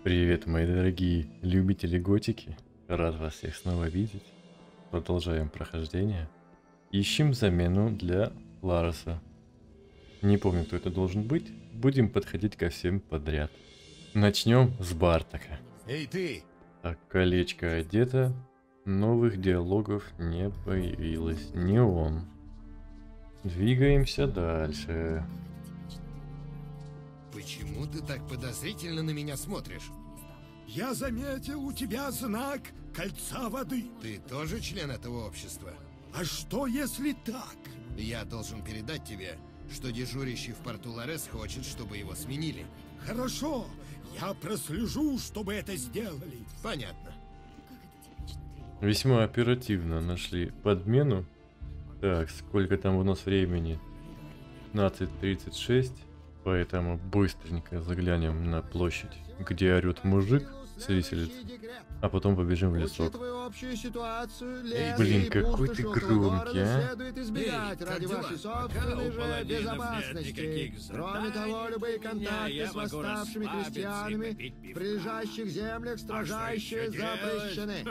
Привет, мои дорогие любители готики. Рад вас всех снова видеть. Продолжаем прохождение. Ищем замену для Лароса. Не помню, кто это должен быть. Будем подходить ко всем подряд. Начнем с Бартака. Эй, ты! Так, колечко одето. Новых диалогов не появилось. Не он. Двигаемся дальше. Почему ты так подозрительно на меня смотришь? Я заметил у тебя знак кольца воды. Ты тоже член этого общества? А что если так? Я должен передать тебе, что дежурящий в порту Ларес хочет, чтобы его сменили. Хорошо, я прослежу, чтобы это сделали. Понятно. Весьма оперативно нашли подмену. Так, сколько там у нас времени? 15:36. Поэтому быстренько заглянем на площадь, где орет мужик с виселиц, а потом побежим в лесок. Блин, какой ты громкий, а? Следует избегать ради вашей собственной же безопасности. Кроме того, любые контакты с восставшими крестьянами в прилежащих землях строжайше запрещены.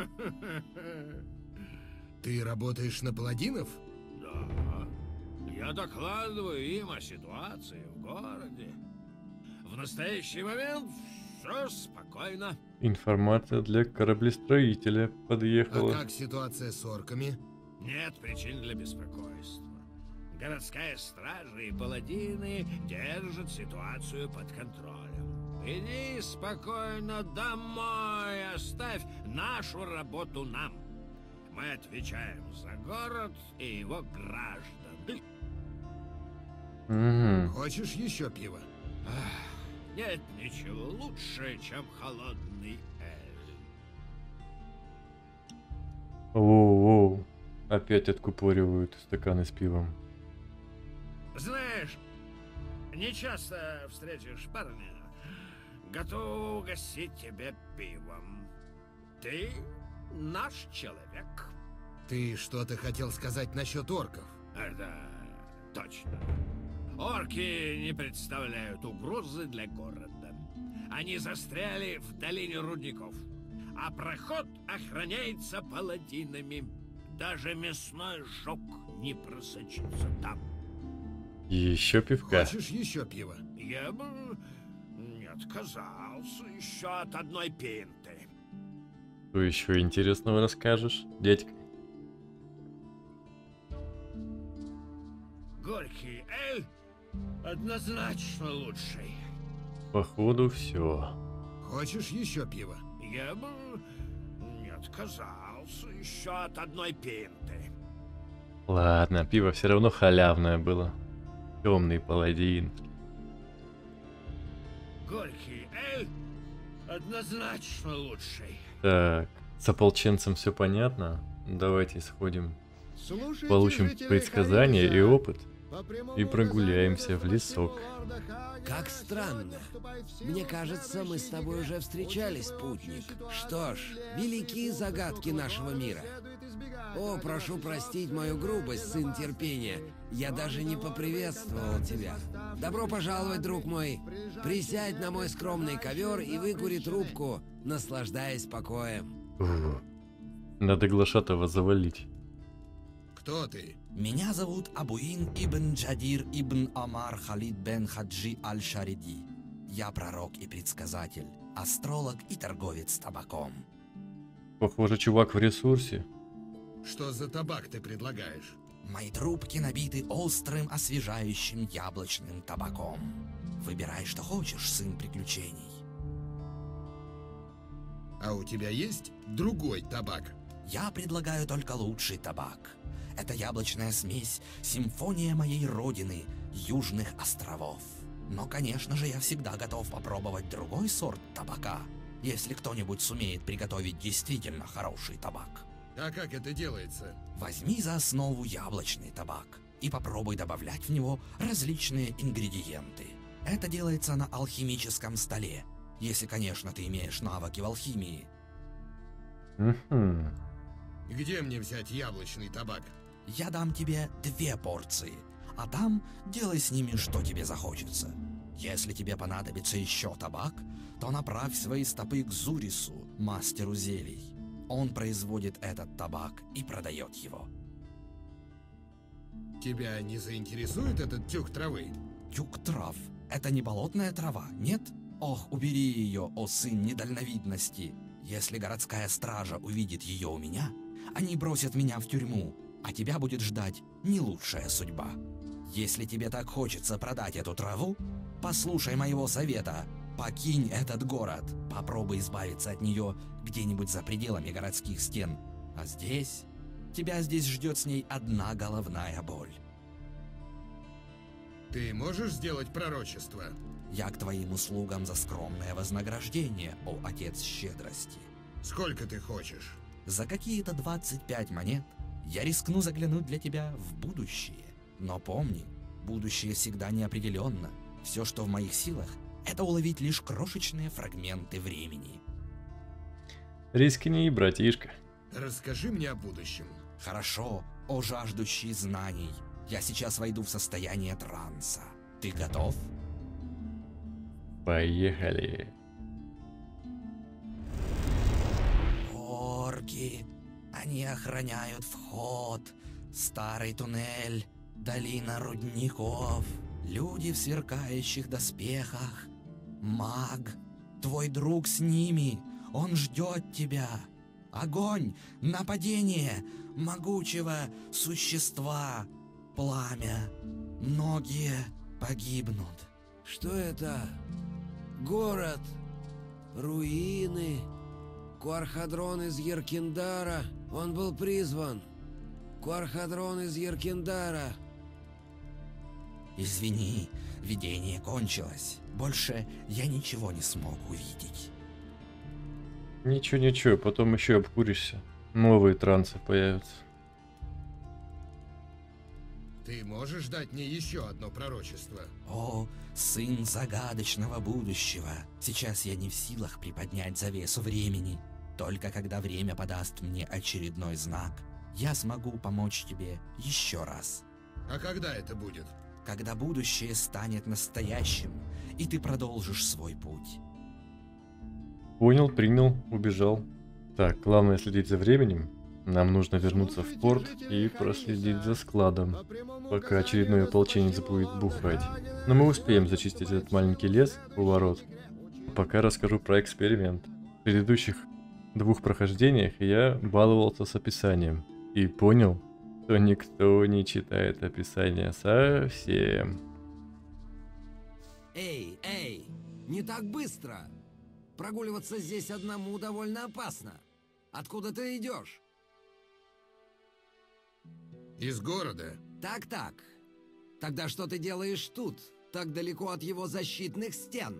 Ты работаешь на паладинов? Да. Я докладываю им о ситуации в городе. В настоящий момент все спокойно. Информация для кораблестроителя А подъехала. как ситуация с орками? Нет причин для беспокойства. Городская стража и паладины держат ситуацию под контролем. Иди спокойно домой, оставь нашу работу нам. Мы отвечаем за город и его граждан. Угу. Хочешь еще пива? Нет ничего лучше, чем холодный эль. Воу-воу. Опять откупоривают стаканы с пивом. Знаешь, не часто встретишь парня, готового угостить тебе пивом. Ты наш человек. Ты что-то хотел сказать насчет орков? Это точно. Орки не представляют угрозы для города. Они застряли в долине рудников, а проход охраняется паладинами. Даже мясной жог не просочится там. Еще пивка. Хочешь еще пива? Я бы не отказался еще от одной пинты. Что еще интересного расскажешь, дядька? Горький эль однозначно лучший. Походу все. Хочешь еще пива? Я бы не отказался еще от одной пинты. Ладно, пиво все равно халявное было. Темный паладин. Горький эль однозначно лучший. Так, с ополченцем все понятно. Давайте сходим, Слушайте, получим жители предсказания и Хариса. опыт. По прямому И прогуляемся указанию в лесок. лорда Ханя Как странно. вступает в силу Мне кажется, мы с тобой уже встречались, спутник. Что ж, велики загадки нашего мира. О, прошу простить мою грубость, сын терпения. Я даже не поприветствовал тебя. Добро пожаловать, друг мой. Присядь на мой скромный ковер и выкури трубку, наслаждаясь покоем. Ух, надо глашатого завалить. Кто ты? Меня зовут Абуин ибн Джадир ибн Амар Халид бен Хаджи аль-Шариди. Я пророк и предсказатель, астролог и торговец табаком. Похоже, чувак в ресурсе. Что за табак ты предлагаешь? Мои трубки набиты острым, освежающим яблочным табаком. Выбирай, что хочешь, сын приключений. А у тебя есть другой табак? Я предлагаю только лучший табак. Это яблочная смесь, симфония моей родины, Южных островов. Но, конечно же, я всегда готов попробовать другой сорт табака, если кто-нибудь сумеет приготовить действительно хороший табак. А как это делается? Возьми за основу яблочный табак и попробуй добавлять в него различные ингредиенты. Это делается на алхимическом столе, если, конечно, ты имеешь навыки в алхимии. Угу. Где мне взять яблочный табак? Я дам тебе 2 порции, а там делай с ними, что тебе захочется. Если тебе понадобится еще табак, то направь свои стопы к Зурису, мастеру зелий. Он производит этот табак и продает его. Тебя не заинтересует этот тюк травы? Тюк трав — это не болотная трава, нет? Ох, убери ее, о сын недальновидности. Если городская стража увидит ее у меня, они бросят меня в тюрьму, а тебя будет ждать не лучшая судьба. Если тебе так хочется продать эту траву, послушай моего совета. Покинь этот город, попробуй избавиться от нее где-нибудь за пределами городских стен. А здесь... тебя здесь ждет с ней одна головная боль. Ты можешь сделать пророчество? Я к твоим услугам за скромное вознаграждение, о отец щедрости. Сколько ты хочешь? За какие-то 25 монет я рискну заглянуть для тебя в будущее. Но помни, будущее всегда неопределенно. Все, что в моих силах, это уловить лишь крошечные фрагменты времени. Рискни, братишка. Расскажи мне о будущем. Хорошо, о жаждущий знаний. Я сейчас войду в состояние транса. Ты готов? Поехали. Орки. Они охраняют вход. Старый туннель. Долина рудников. Люди в сверкающих доспехах. Маг. Твой друг с ними. Он ждет тебя. Огонь. Нападение. Могучего существа. Пламя. Многие погибнут. Что это? Город. Руины. Куархадрон из Еркиндара. Он был призван. Куархадрон из Еркиндара. Извини, видение кончилось. Больше я ничего не смог увидеть. Ничего, потом еще обкуришься. Новые трансы появятся. Ты можешь дать мне еще одно пророчество? О, сын загадочного будущего. Сейчас я не в силах приподнять завесу времени. Только когда время подаст мне очередной знак, я смогу помочь тебе еще раз. А когда это будет? Когда будущее станет настоящим, и ты продолжишь свой путь. Понял, принял, убежал. Так, главное следить за временем. Нам нужно вернуться в порт и проследить за складом, пока очередной ополченец будет бухать. Но мы успеем зачистить этот маленький лес у ворот. Пока расскажу про эксперимент. В предыдущих 2 прохождениях я баловался с описанием. И понял, что никто не читает описание совсем. Эй, не так быстро! Прогуливаться здесь одному довольно опасно. Откуда ты идешь? Из города. Так. Тогда что ты делаешь тут, так далеко от его защитных стен?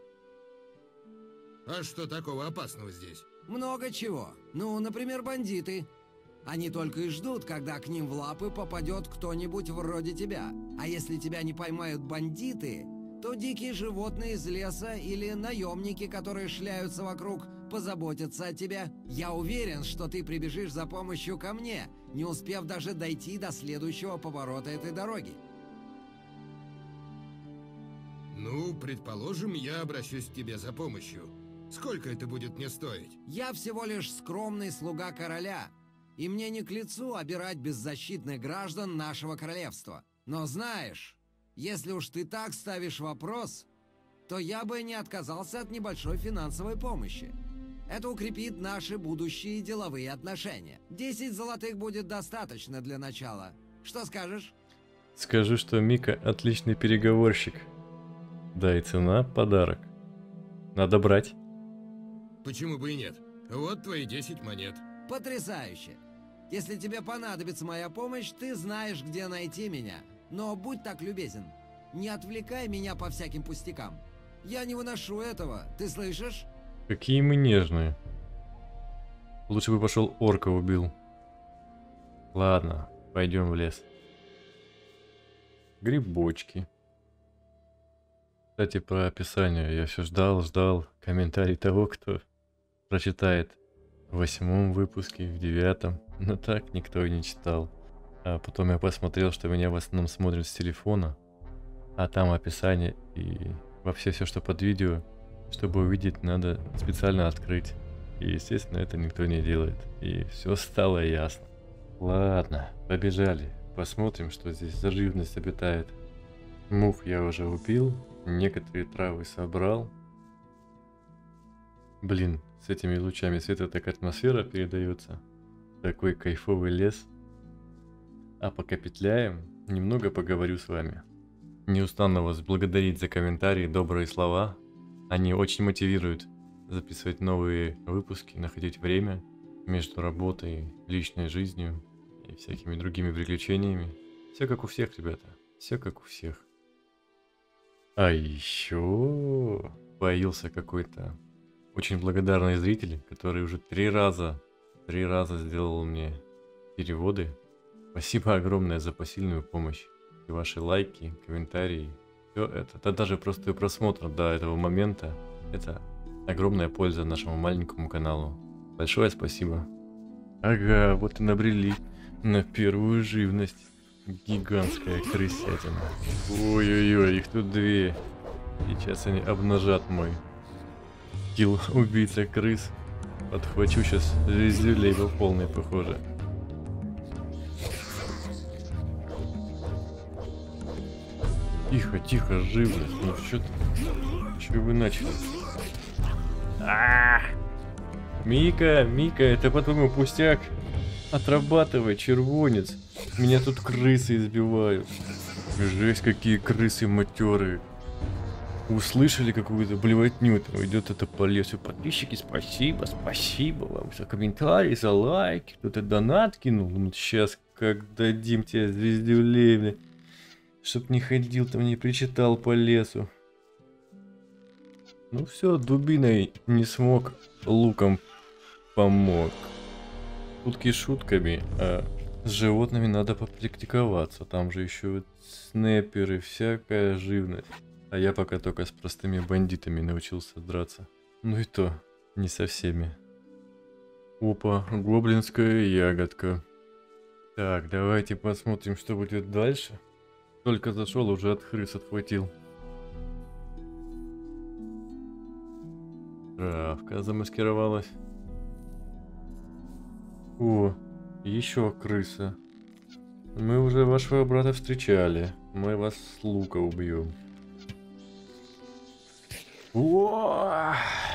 А что такого опасного здесь? Много чего. Ну, например, бандиты. Они только и ждут, когда к ним в лапы попадет кто-нибудь вроде тебя. А если тебя не поймают бандиты, то дикие животные из леса или наемники, которые шляются вокруг, позаботятся о тебе. Я уверен, что ты прибежишь за помощью ко мне, не успев даже дойти до следующего поворота этой дороги. Ну, предположим, я обращусь к тебе за помощью. Сколько это будет мне стоить? Я всего лишь скромный слуга короля, и мне не к лицу обирать беззащитных граждан нашего королевства. Но знаешь, если уж ты так ставишь вопрос, то я бы не отказался от небольшой финансовой помощи. Это укрепит наши будущие деловые отношения. 10 золотых будет достаточно для начала. Что скажешь? Скажи, что Мика отличный переговорщик. Да и цена — подарок. Надо брать. Почему бы и нет? Вот твои 10 монет. Потрясающе! Если тебе понадобится моя помощь, ты знаешь, где найти меня. Но будь так любезен, не отвлекай меня по всяким пустякам. Я не выношу этого, ты слышишь? Какие мы нежные. Лучше бы пошел орка убил. Ладно, пойдем в лес. Грибочки. Кстати, про описание. Я все ждал комментарий того, кто прочитает в 8 выпуске, в 9. Но так никто и не читал. А потом я посмотрел, что меня в основном смотрят с телефона. А там описание и вообще все, что под видео, чтобы увидеть, надо специально открыть. И, естественно, это никто не делает. И все стало ясно. Ладно, побежали. Посмотрим, что здесь за живность обитает. Мух я уже убил. Некоторые травы собрал. Блин, с этими лучами света так атмосфера передается. Такой кайфовый лес. А пока петляем, немного поговорю с вами. Не устану вас благодарить за комментарии, добрые слова. Они очень мотивируют записывать новые выпуски, находить время между работой, личной жизнью и всякими другими приключениями. Все как у всех, ребята. Все как у всех. А еще появился какой-то очень благодарный зритель, который уже три раза сделал мне переводы. Спасибо огромное за посильную помощь. И ваши лайки, комментарии. Все это, да даже просто просмотр до этого момента. Это огромная польза нашему маленькому каналу. Большое спасибо. Ага, вот и набрели на первую живность. Гигантская крысятина. Ой-ой-ой, их тут две. Сейчас они обнажат мой скилл убийца крыс. Подхвачу сейчас звездюлей по полной, похоже. Тихо, тихо, живность. Ну что вы начали? Мика, это по-твоему пустяк? Отрабатывай, червонец. Меня тут крысы избивают. Жесть, какие крысы матерые. Услышали какую-то блевотню, там идет это по лесу. Подписчики, спасибо вам за комментарии, за лайки. Кто-то донат кинул. Ну, сейчас как дадим тебе звездюлей, чтоб не ходил там, не причитал по лесу. Ну все, дубиной не смог, луком помог. Шутки шутками, а с животными надо попрактиковаться. Там же еще вот снайперы, всякая живность. А я пока только с простыми бандитами научился драться. Ну и то, не со всеми. Опа, гоблинская ягодка. Так, давайте посмотрим, что будет дальше. Только зашел, уже от крыс отхватил. Травка замаскировалась. О, еще крыса. Мы уже вашего брата встречали. Мы вас с лука убьем. О!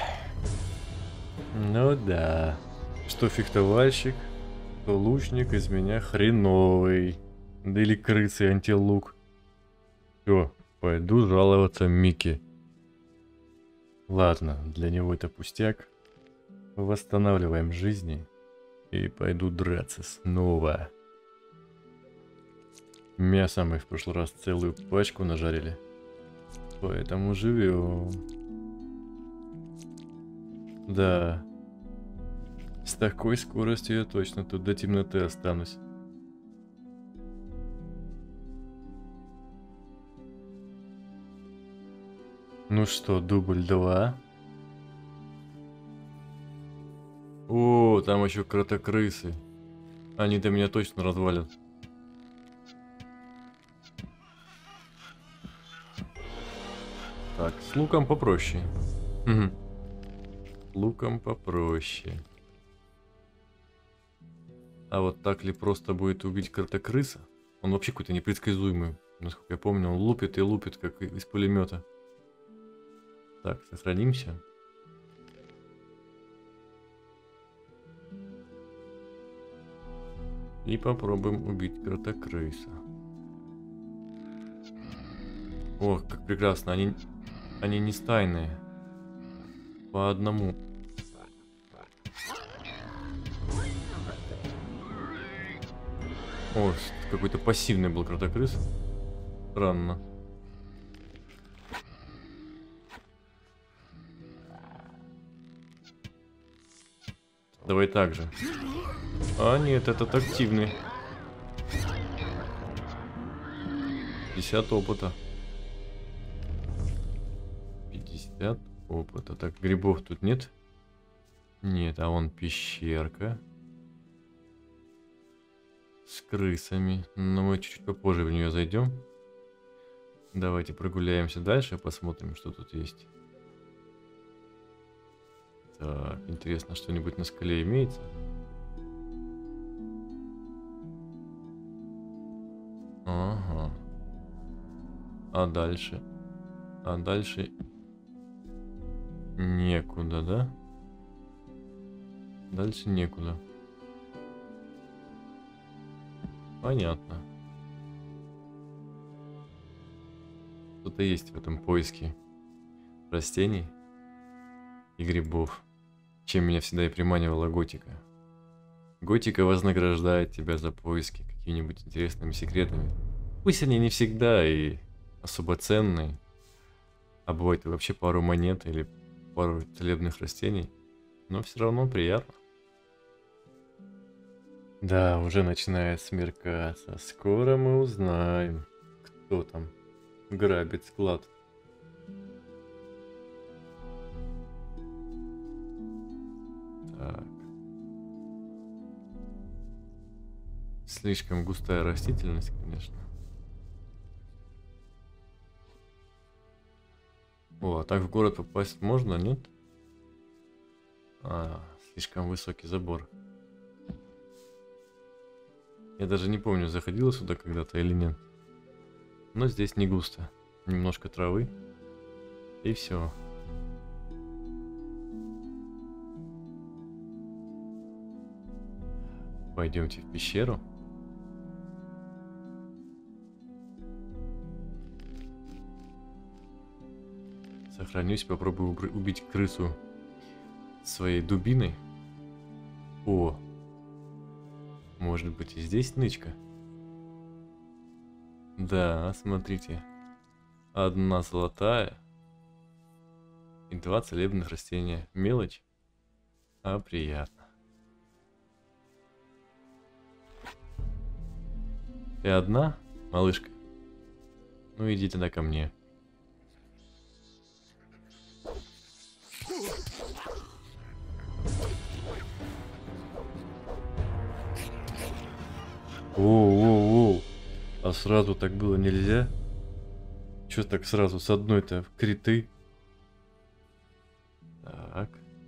Ну да. Что фехтовальщик, то лучник из меня хреновый. Да или крысы антилук. Все, пойду жаловаться Мике. Ладно, для него это пустяк. Восстанавливаем жизни. И пойду драться снова. Мясо мы в прошлый раз целую пачку нажарили. Поэтому живем. Да. С такой скоростью я точно тут до темноты останусь. Ну что, дубль 2. О, там еще кротокрысы. Они-то меня точно развалят. Так, с луком попроще. Угу. Луком попроще. А вот так ли просто будет убить кротокрыса? Он вообще какой-то непредсказуемый. Насколько я помню, он лупит и лупит, как из пулемета. Так, сохранимся. И попробуем убить кротокрыса. Ох, как прекрасно. Они не стайные. По одному. О, какой-то пассивный был кротокрыс. Странно. Давай так же. А нет, этот активный. 50 опыта. 50 опыта. Так, грибов тут нет? Нет, а вон пещерка. С крысами. Но мы чуть-чуть попозже в нее зайдем. Давайте прогуляемся дальше, посмотрим, что тут есть. Так, интересно, что-нибудь на скале имеется? Ага. А дальше? А дальше некуда, да? Дальше некуда. Понятно. Что-то есть в этом поиске растений и грибов, чем меня всегда и приманивала готика. Готика вознаграждает тебя за поиски какими-нибудь интересными секретами. Пусть они не всегда и особо ценные, а бывает и вообще пару монет или пару целебных растений, но все равно приятно. Да, уже начинает смеркаться. Скоро мы узнаем, кто там грабит склад. Так. Слишком густая растительность, конечно. О, а так в город попасть можно, нет? Слишком высокий забор. Я даже не помню, заходила сюда когда-то или нет. Но здесь не густо. Немножко травы. И все. Пойдемте в пещеру. Сохранюсь, попробую убить крысу своей дубиной. О! Может быть, и здесь нычка? Да, смотрите. 1 золотая и 2 целебных растения. Мелочь, а приятно. Ты одна, малышка? Ну иди тогда ко мне. Оу. А сразу так было нельзя? Чё так сразу с одной-то криты? Так.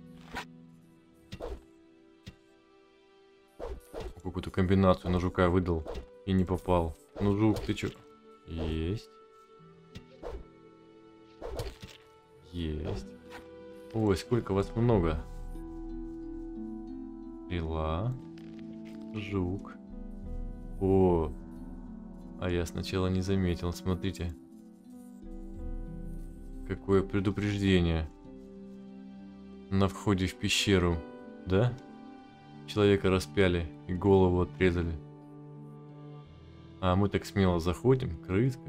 Какую-то комбинацию на жука выдал и не попал. Ну, жук, ты чё? Есть. Есть. Ой, сколько вас много. Стрела. Жук. О, а я сначала не заметил, смотрите. Какое предупреждение. На входе в пещеру, да? Человека распяли и голову отрезали. А мы так смело заходим, крыска.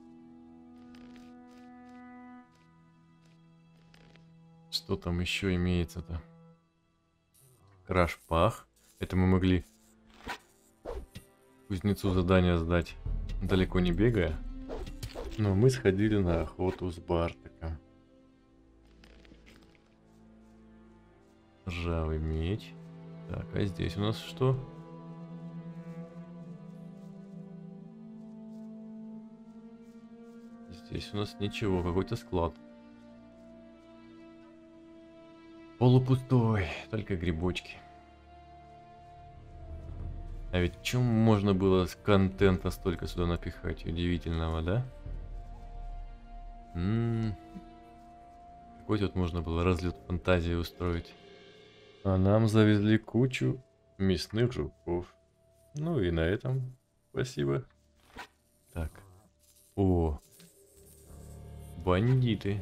Что там еще имеется-то? Краш-пах. Это мы могли кузнецу задание сдать, далеко не бегая. Но мы сходили на охоту с Бартаком. Ржавый меч. Так, а здесь у нас что? Здесь у нас ничего, какой-то склад. Полупустой, только грибочки. А ведь чем можно было с контента столько сюда напихать удивительного, да? Какой тут можно было разлет фантазии устроить? А нам завезли кучу мясных жуков. Ну и на этом спасибо. Так. О, бандиты.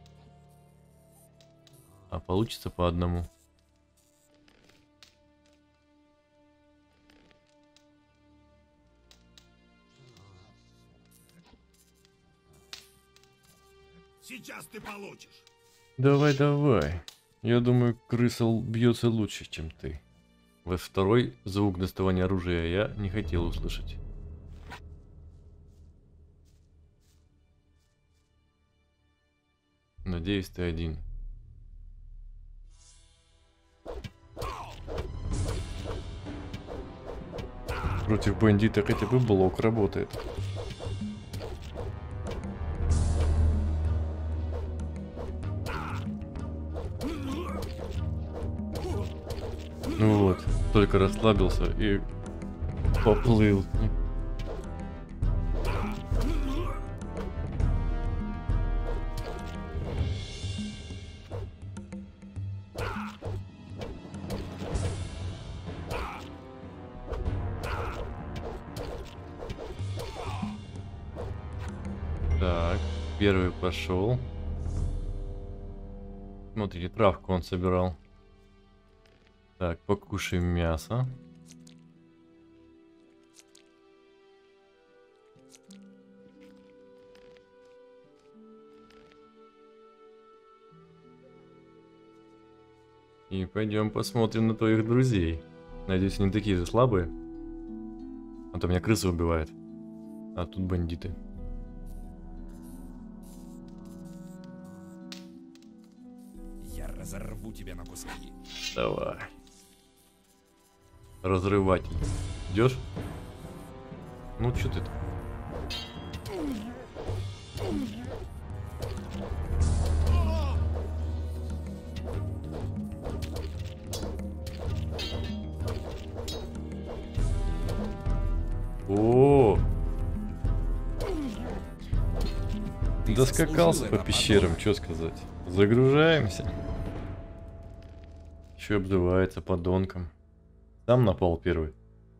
А получится по одному. Сейчас ты получишь. Давай. Я думаю, крыса бьется лучше, чем ты. Вот второй звук доставания оружия я не хотел услышать. Надеюсь, ты один. Против бандита хотя бы блок работает. Ну вот, только расслабился и поплыл. Так, первый пошел. Смотрите, травку он собирал. Так, покушаем мясо. И пойдем посмотрим на твоих друзей. Надеюсь, они такие же слабые. А то меня крысы убивают. А тут бандиты. Я разорву тебя на куски. Давай. Разрыватель. Идешь? Ну, что ты-то? О! Доскакался по пещерам, что сказать. Загружаемся. Еще обзывается подонком. Сам напал первый.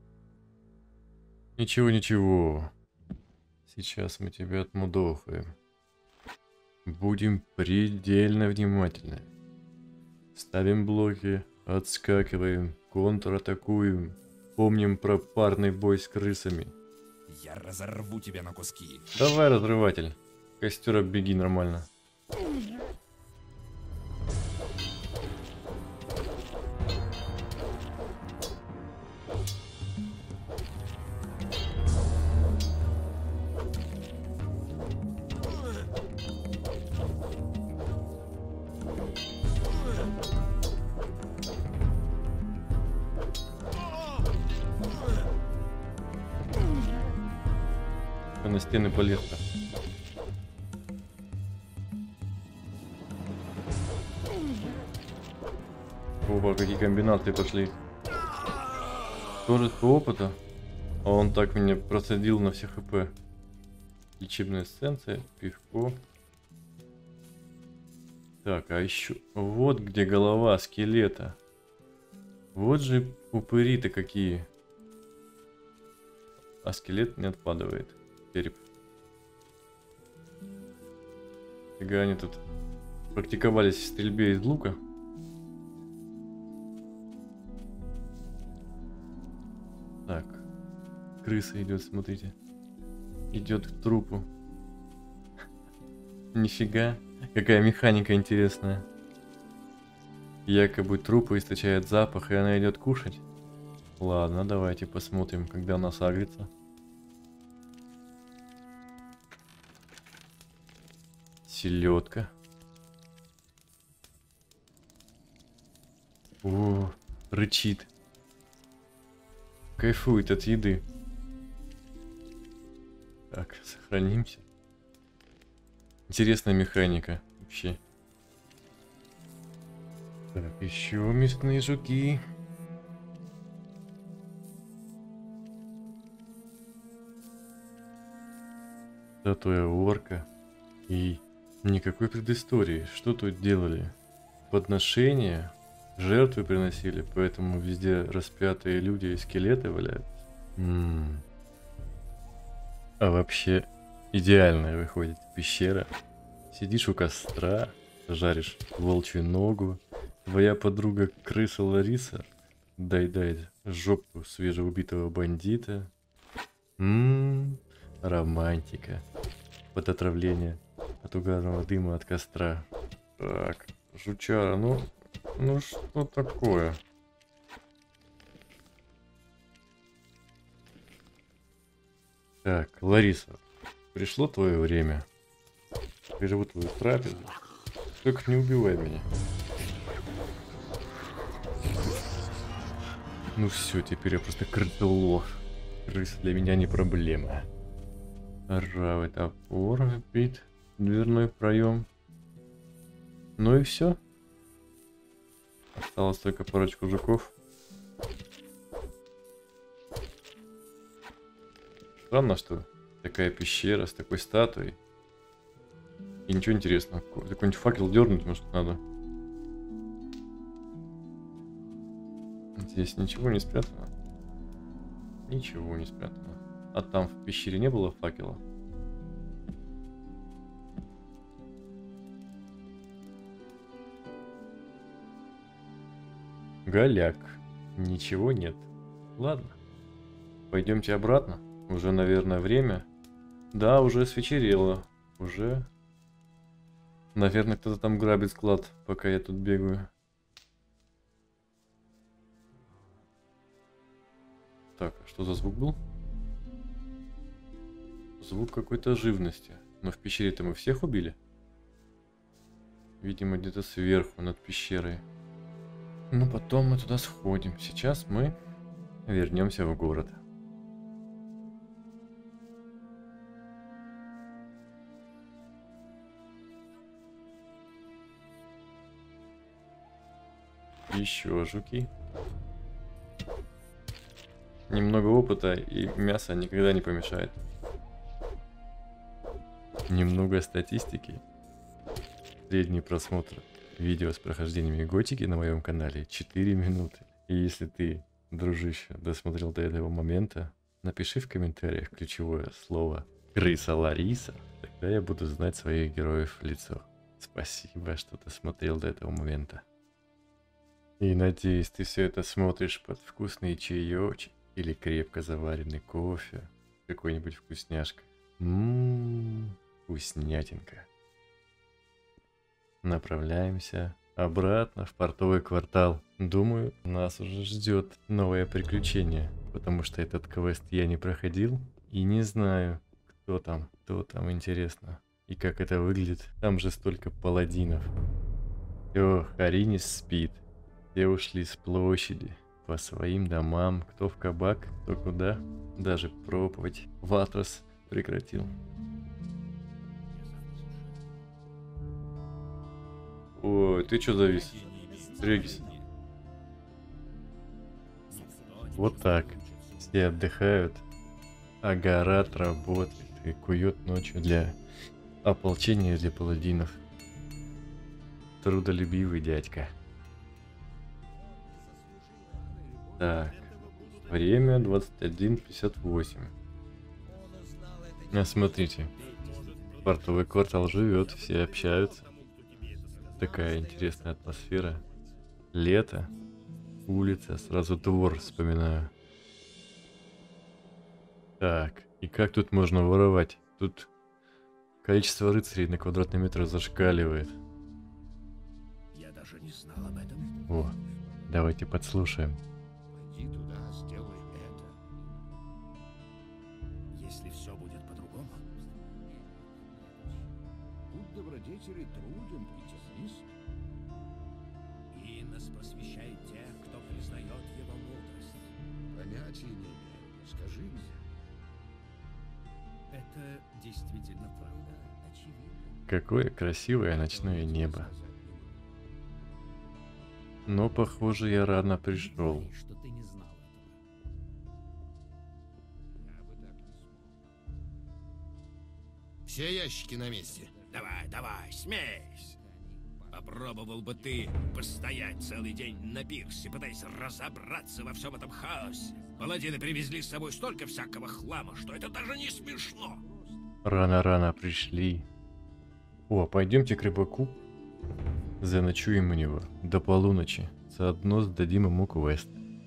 Ничего, ничего. Сейчас мы тебя отмудохаем. Будем предельно внимательны. Ставим блоки, отскакиваем, контратакуем. Помним про парный бой с крысами. Я разорву тебя на куски. Давай, разрыватель. Костер оббеги нормально. На стены полез-то. Опа, какие комбинации пошли. Тоже 100 опыта. А он так меня просадил на все хп. Лечебная эссенция, пивко. Так, а еще... Вот где голова скелета. Вот же упыри-то какие. А скелет не отпадывает. Череп. Фига они тут практиковались в стрельбе из лука. Так. Крыса идет, смотрите. Идет к трупу. Нифига. Какая механика интересная. Якобы трупы источает запах, и она идет кушать. Ладно, давайте посмотрим, когда она сагрится. Селедка. О, рычит. Кайфует от еды. Так, сохранимся. Интересная механика вообще. Так, еще мясные жуки. Статуя орка. И никакой предыстории. Что тут делали? Подношения, жертвы приносили, поэтому везде распятые люди и скелеты валяются. А вообще идеальная выходит пещера. Сидишь у костра, жаришь волчью ногу. Твоя подруга крыса Лариса дай жопу свежеубитого бандита. Романтика. Под отравление от угарного дыма от костра. Так, жучара, ну что такое? Так, Лариса, пришло твое время. Прерву твою трапезу. Только не убивай меня. Ну все, теперь я просто крыло. Крыс для меня не проблема. Ржавый топор, бит, дверной проем. Ну и все. Осталось только парочку жуков. Странно, что такая пещера с такой статуей. И ничего интересного. Какой-нибудь факел дернуть, может, надо. Здесь ничего не спрятано. Ничего не спрятано. А там в пещере не было факела? Голяк. Ничего нет. Ладно. Пойдемте обратно. Уже, наверное, время. Да, уже свечерело. Уже. Наверное, кто-то там грабит склад, пока я тут бегаю. Так, а что за звук был? Звук какой-то живности. Но в пещере-то мы всех убили? Видимо, где-то сверху, над пещерой. Ну, потом мы туда сходим. Сейчас мы вернемся в город. Еще жуки. Немного опыта и мяса никогда не помешает. Немного статистики. Средний просмотр видео с прохождениями готики на моем канале 4 минуты. И если ты, дружище, досмотрел до этого момента, напиши в комментариях ключевое слово «крыса Лариса», тогда я буду знать своих героев в лицо. Спасибо, что ты смотрел до этого момента. И надеюсь, ты все это смотришь под вкусный чаечек или крепко заваренный кофе, какой-нибудь вкусняшкой. Вкуснятинка. Направляемся обратно в портовый квартал. Думаю, нас уже ждет новое приключение, потому что этот квест я не проходил и не знаю, кто там интересно и как это выглядит. Там же столько паладинов. Все, Харинис спит. Все ушли с площади по своим домам, кто в кабак, кто куда. Даже проповедь Ватрос прекратил. Ой, ты чё завис? Регис. Вот так. Все отдыхают, а Гарат работает и кует ночью для ополчения, для паладинов. Трудолюбивый дядька. Так, время 21:58. А смотрите, портовый квартал живет, все общаются. Такая интересная атмосфера. Лето, улица, сразу двор вспоминаю. Так, и как тут можно воровать? Тут количество рыцарей на квадратный метр зашкаливает. Я даже не знал об этом. О, давайте подслушаем. Пойди туда, сделай это. Если все будет по-другому. Путь добродетели труден и теснист. И нас посвящает тех, кто признает его мудрость. Понятия не имею. Скажи мне. Это действительно правда. Очевидно. Какое красивое ночное небо. Но, похоже, я рано пришел. Что ты не знал этого. Я бы так не смог. Все ящики на месте. Давай, давай, смейся. Попробовал бы ты постоять целый день на пирсе, пытаясь разобраться во всем этом хаосе. Паладины привезли с собой столько всякого хлама, что это даже не смешно. Рано-рано пришли. О, пойдемте к рыбаку. Заночуем у него до полуночи. Заодно сдадим ему квест.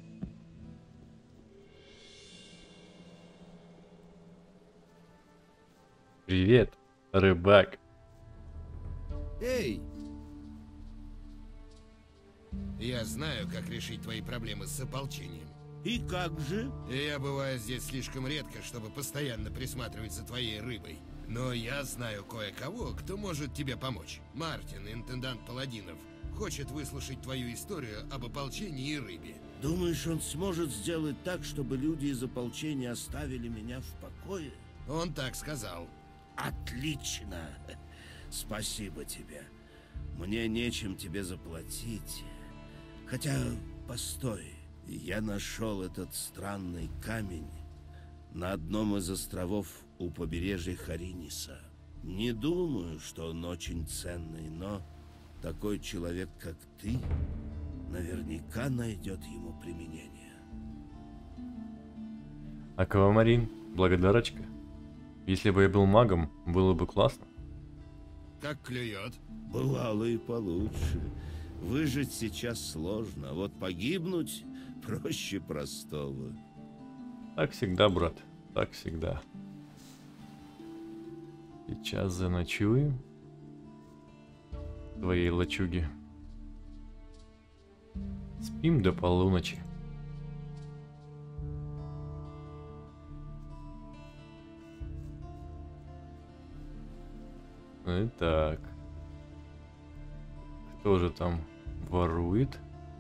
Привет, рыбак. Эй! Я знаю, как решить твои проблемы с ополчением. И как же? Я бываю здесь слишком редко, чтобы постоянно присматривать за твоей рыбой. Но я знаю кое-кого, кто может тебе помочь. Мартин, интендант паладинов, хочет выслушать твою историю об ополчении и рыбе. Думаешь, он сможет сделать так, чтобы люди из ополчения оставили меня в покое? Он так сказал. Отлично! Спасибо тебе. Мне нечем тебе заплатить. Хотя, постой, я нашел этот странный камень на одном из островов у побережья Хариниса. Не думаю, что он очень ценный, но такой человек, как ты, наверняка найдет ему применение. Аквамарин, благодарочка. Если бы я был магом, было бы классно. Как клюет? Бывало и получше. Выжить сейчас сложно, а вот погибнуть проще простого. Так всегда, брат, так всегда. Сейчас заночуем в твоей лачуге. Спим до полуночи. Итак, кто же там ворует?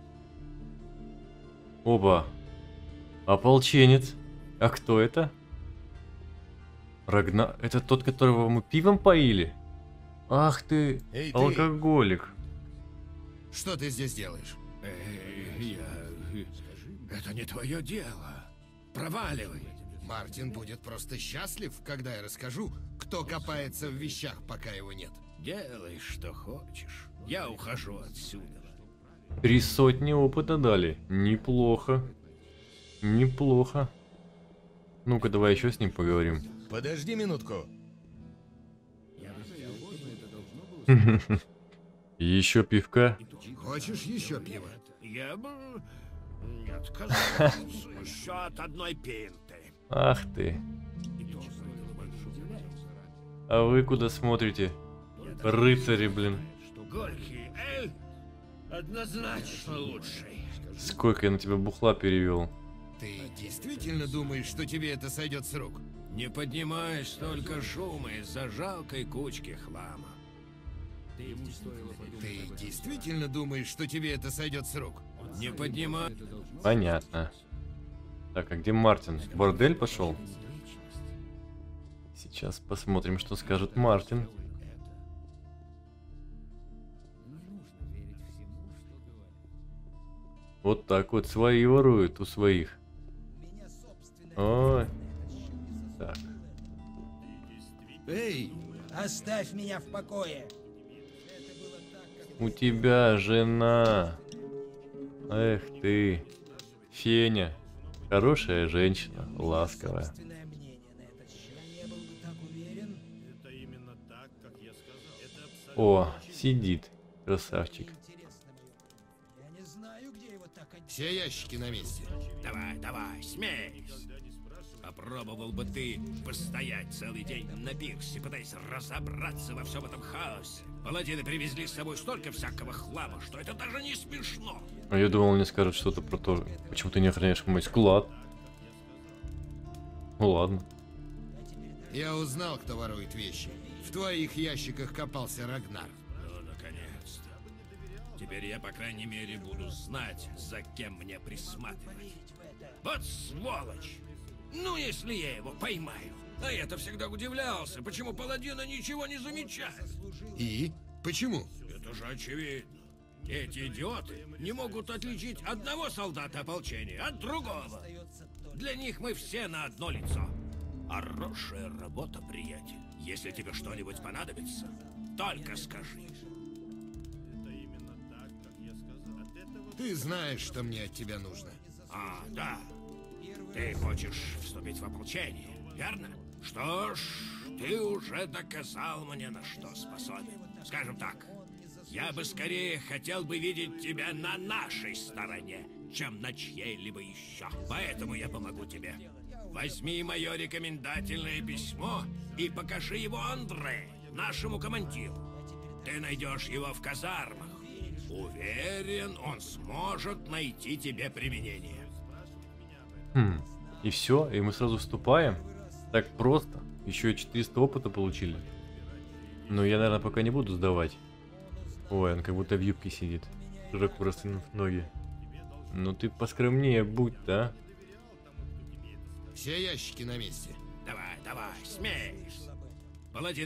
Оба, ополченец. А кто это? Рагнар, это тот, которого мы пивом поили? Ах ты, Эй, ты! алкоголик. Что ты здесь делаешь? Это не твое дело. Проваливай. Мартин будет просто счастлив, когда я расскажу, кто копается в вещах, пока его нет. Делай, что хочешь. Я ухожу отсюда. 300 опыта дали. Неплохо. Неплохо. Ну-ка, давай еще с ним поговорим. Подожди минутку. Еще пивка. Хочешь еще пива? Я бы не отказался еще от одной пинты. Ах ты. А вы куда смотрите? Рыцари, блин. Горький эль однозначно лучший. Сколько я на тебя бухла перевел. Ты действительно думаешь, что тебе это сойдет с рук? Не поднимай столько шума из-за жалкой кучки хлама. Ты действительно думаешь, что тебе это сойдет с рук? Не поднимай. Понятно. Так, а где Мартин? В бордель пошел? Сейчас посмотрим, что скажет Мартин. Вот так вот свои воруют у своих. Ой. Так. Эй, оставь меня в покое. У тебя жена. Эх ты. Феня. Хорошая женщина, ласковая. О, сидит, красавчик. Все ящики на месте. Давай, давай, смейся. Попробовал бы ты постоять целый день на пирсе, пытаясь разобраться во всем этом хаосе. Паладины привезли с собой столько всякого хлама, что это даже не смешно. А я думал, мне скажут что-то про то, почему ты не охраняешь мой склад. Ну ладно. Я узнал, кто ворует вещи. В твоих ящиках копался Рагнар. Ну, наконец-то. Теперь я, по крайней мере, буду знать, за кем мне присматривать. Вот сволочь! Ну, если я его поймаю. А я-то всегда удивлялся, почему паладины ничего не замечают. И? Почему? Это же очевидно. Эти идиоты не могут отличить одного солдата ополчения от другого. Для них мы все на одно лицо. Хорошая работа, приятель. Если тебе что-нибудь понадобится, только скажи. Ты знаешь, что мне от тебя нужно. А, да. Ты хочешь вступить в ополчение, верно? Что ж, ты уже доказал мне, на что способен. Скажем так, я бы скорее хотел бы видеть тебя на нашей стороне, чем на чьей-либо еще. Поэтому я помогу тебе. Возьми мое рекомендательное письмо и покажи его Андре, нашему командиру. Ты найдешь его в казармах. Уверен, он сможет найти тебе применение. И все, и мы сразу вступаем. Так просто. Еще и 400 опыта получили. Но я, наверное, пока не буду сдавать. Ой, он как будто в юбке сидит, широко растянув ноги. Ну ты поскромнее будь, да? Все ящики на месте. Давай, давай, смейся. Паладин.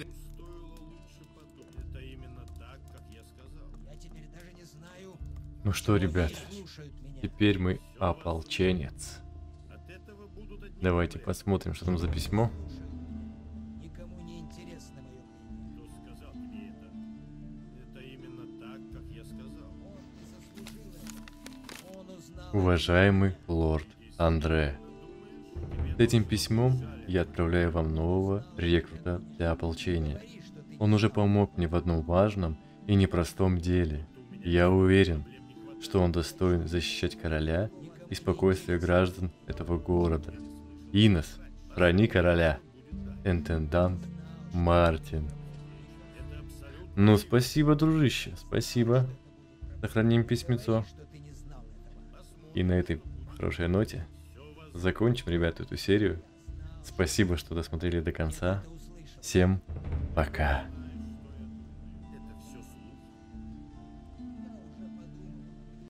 Ну что, ребят, теперь мы ополченец. Давайте посмотрим, что там за письмо. Никому не интересно мое. Кто сказал тебе это? Это именно так, как я сказал. Он узнал. Уважаемый лорд Андре, с этим письмом я отправляю вам нового рекрута для ополчения. Он уже помог мне в одном важном и непростом деле. Я уверен, что он достоин защищать короля и спокойствие граждан этого города. Инос, храни короля. Интендант Мартин. Ну, спасибо, дружище, спасибо. Сохраним письмецо. И на этой хорошей ноте закончим, ребята, эту серию. Спасибо, что досмотрели до конца. Всем пока.